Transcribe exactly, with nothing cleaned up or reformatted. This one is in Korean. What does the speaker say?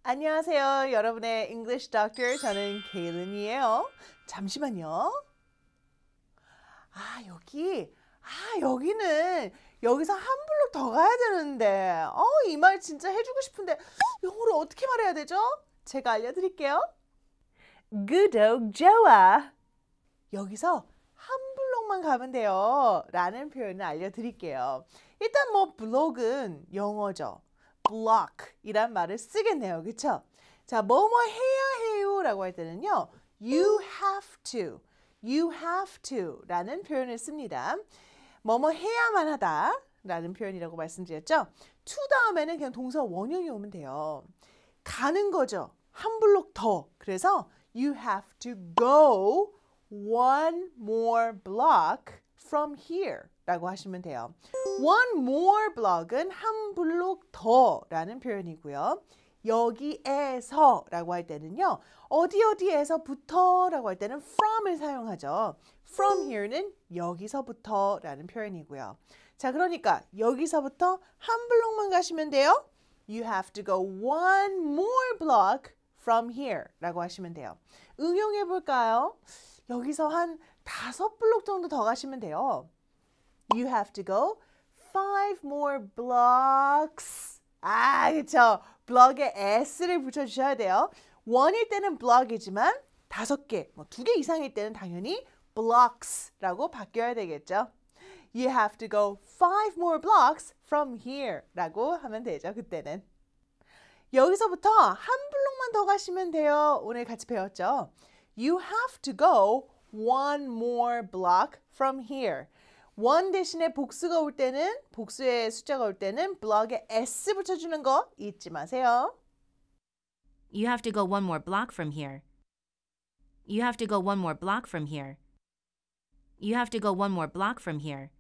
안녕하세요. 여러분의 English Doctor. 저는 케일린이에요. 잠시만요. 아, 여기. 아, 여기는 여기서 한 블록 더 가야 되는데. 어, 이 말 진짜 해주고 싶은데 영어로 어떻게 말해야 되죠? 제가 알려드릴게요. 구독, 좋아. 여기서 한 블록만 가면 돼요. 라는 표현을 알려드릴게요. 일단 뭐 블록은 영어죠. block 이란 말을 쓰겠네요. 그쵸? 자, 뭐뭐 해야 해요 라고 할 때는요. You have to, you have to 라는 표현을 씁니다. 뭐뭐 해야만 하다 라는 표현이라고 말씀드렸죠. to 다음에는 그냥 동사 원형이 오면 돼요. 가는 거죠. 한 블록 더. 그래서 you have to go one more block from here 라고 하시면 돼요. one more block은 한 블록 더 라는 표현이고요. 여기에서 라고 할 때는요. 어디 어디에서부터 라고 할 때는 from을 사용하죠. from here는 여기서부터 라는 표현이고요. 자, 그러니까 여기서부터 한 블록만 가시면 돼요. You have to go one more block from here 라고 하시면 돼요. 응용해 볼까요? 여기서 한 다섯 블록 정도 더 가시면 돼요. You have to go five more blocks. 아, 그쵸. 블럭에 s를 붙여주셔야 돼요. 원일 때는 블럭이지만 다섯 개, 뭐 두 개 이상일 때는 당연히 blocks라고 바뀌어야 되겠죠. You have to go five more blocks from here 라고 하면 되죠. 그때는. 여기서부터 한 블록만 더 가시면 돼요. 오늘 같이 배웠죠. You have to go one more block from here. one 대신에 복수가 올 때는, 복수의 숫자가 올 때는 블럭에 s 붙여주는 거 잊지 마세요. You have to go one more block from here. You have to go one more block from here. You have to go one more block from here.